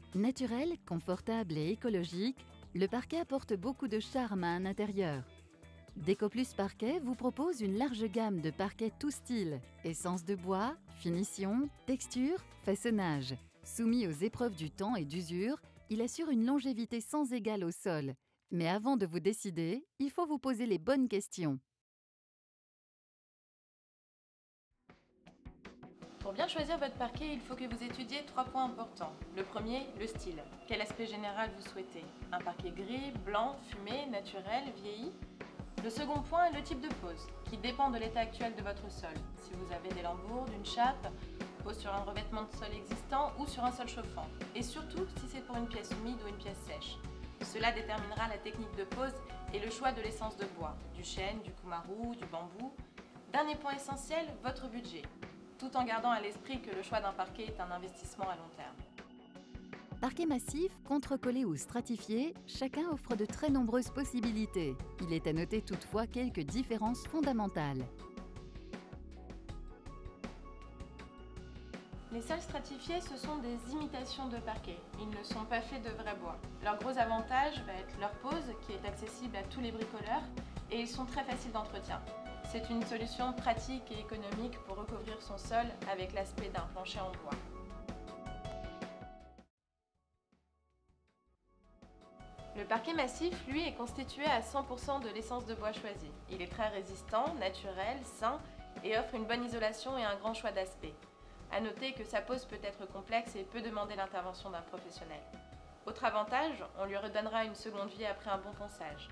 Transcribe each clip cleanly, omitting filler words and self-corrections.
Naturel, confortable et écologique, le parquet apporte beaucoup de charme à un intérieur. Décoplus Parquet vous propose une large gamme de parquets tout styles, essence de bois, finition, texture, façonnage. Soumis aux épreuves du temps et d'usure, il assure une longévité sans égale au sol. Mais avant de vous décider, il faut vous poser les bonnes questions. Pour bien choisir votre parquet, il faut que vous étudiez 3 points importants. Le premier, le style. Quel aspect général vous souhaitez? Un parquet gris, blanc, fumé, naturel, vieilli? Le second point est le type de pose, qui dépend de l'état actuel de votre sol. Si vous avez des lambourdes, une chape, pose sur un revêtement de sol existant ou sur un sol chauffant. Et surtout, si c'est pour une pièce humide ou une pièce sèche. Cela déterminera la technique de pose et le choix de l'essence de bois, du chêne, du kumaru, du bambou. Dernier point essentiel, votre budget, tout en gardant à l'esprit que le choix d'un parquet est un investissement à long terme. Parquet massif, contre-collé ou stratifié, chacun offre de très nombreuses possibilités. Il est à noter toutefois quelques différences fondamentales. Les sols stratifiés, ce sont des imitations de parquet. Ils ne sont pas faits de vrai bois. Leur gros avantage va être leur pose, qui est accessible à tous les bricoleurs, et ils sont très faciles d'entretien. C'est une solution pratique et économique pour recouvrir son sol avec l'aspect d'un plancher en bois. Le parquet massif, lui, est constitué à 100% de l'essence de bois choisie. Il est très résistant, naturel, sain et offre une bonne isolation et un grand choix d'aspect. À noter que sa pose peut être complexe et peut demander l'intervention d'un professionnel. Autre avantage, on lui redonnera une seconde vie après un bon ponçage.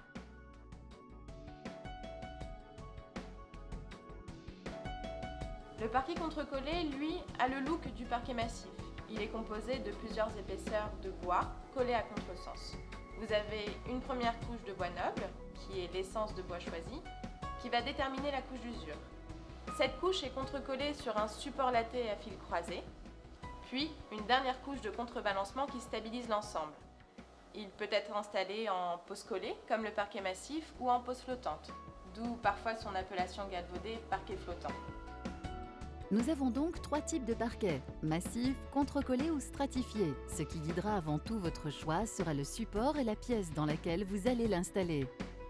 Le parquet contre-collé, lui, a le look du parquet massif. Il est composé de plusieurs épaisseurs de bois collées à contresens. Vous avez une première couche de bois noble, qui est l'essence de bois choisie, qui va déterminer la couche d'usure. Cette couche est contre-collée sur un support latté à fil croisé, puis une dernière couche de contrebalancement qui stabilise l'ensemble. Il peut être installé en pose collée, comme le parquet massif, ou en pose flottante, d'où parfois son appellation galvaudée parquet flottant. Nous avons donc 3 types de parquets, massif, contre-collé ou stratifié. Ce qui guidera avant tout votre choix sera le support et la pièce dans laquelle vous allez l'installer.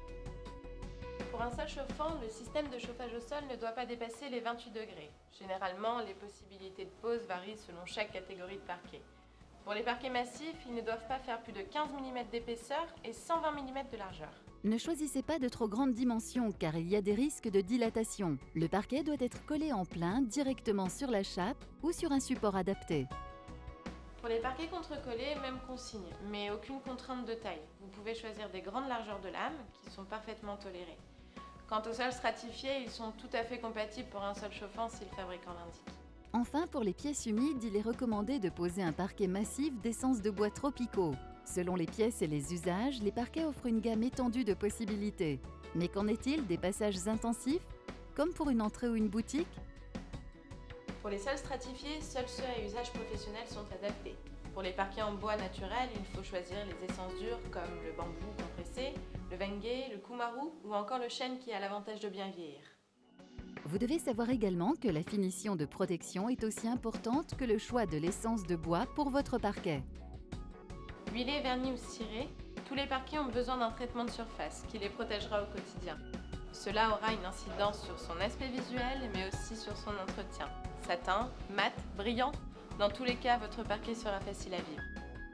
Pour un sol chauffant, le système de chauffage au sol ne doit pas dépasser les 28 degrés. Généralement, les possibilités de pose varient selon chaque catégorie de parquet. Pour les parquets massifs, ils ne doivent pas faire plus de 15 mm d'épaisseur et 120 mm de largeur. Ne choisissez pas de trop grandes dimensions car il y a des risques de dilatation. Le parquet doit être collé en plein directement sur la chape ou sur un support adapté. Pour les parquets contre-collés, même consigne, mais aucune contrainte de taille. Vous pouvez choisir des grandes largeurs de lame qui sont parfaitement tolérées. Quant aux sols stratifiés, ils sont tout à fait compatibles pour un sol chauffant si le fabricant l'indique. Enfin, pour les pièces humides, il est recommandé de poser un parquet massif d'essence de bois tropicaux. Selon les pièces et les usages, les parquets offrent une gamme étendue de possibilités. Mais qu'en est-il des passages intensifs, comme pour une entrée ou une boutique? Pour les sols stratifiés, seuls ceux à usage professionnel sont adaptés. Pour les parquets en bois naturel, il faut choisir les essences dures comme le bambou compressé, le wenge, le kumaru ou encore le chêne qui a l'avantage de bien vieillir. Vous devez savoir également que la finition de protection est aussi importante que le choix de l'essence de bois pour votre parquet. Huilé, verni ou ciré, tous les parquets ont besoin d'un traitement de surface qui les protégera au quotidien. Cela aura une incidence sur son aspect visuel mais aussi sur son entretien. Satin, mat, brillant, dans tous les cas, votre parquet sera facile à vivre.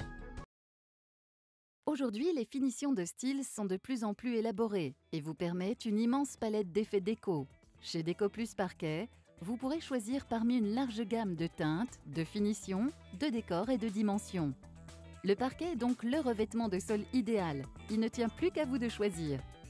Aujourd'hui, les finitions de style sont de plus en plus élaborées et vous permettent une immense palette d'effets déco. Chez Décoplus Parquet, vous pourrez choisir parmi une large gamme de teintes, de finitions, de décors et de dimensions. Le parquet est donc le revêtement de sol idéal. Il ne tient plus qu'à vous de choisir.